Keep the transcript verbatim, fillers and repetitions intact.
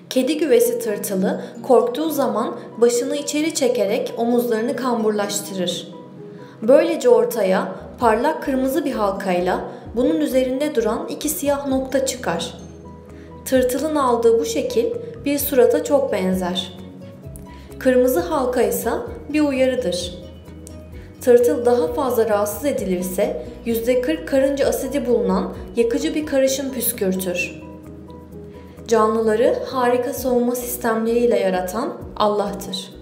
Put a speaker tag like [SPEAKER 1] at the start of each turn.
[SPEAKER 1] Kedi güvesi tırtılı korktuğu zaman başını içeri çekerek omuzlarını kamburlaştırır. Böylece ortaya parlak kırmızı bir halkayla bunun üzerinde duran iki siyah nokta çıkar. Tırtılın aldığı bu şekil bir surata çok benzer. Kırmızı halka ise bir uyarıdır. Tırtıl daha fazla rahatsız edilirse yüzde kırk karınca asidi bulunan yakıcı bir karışım püskürtür. Canlıları harika savunma sistemleriyle yaratan Allah'tır.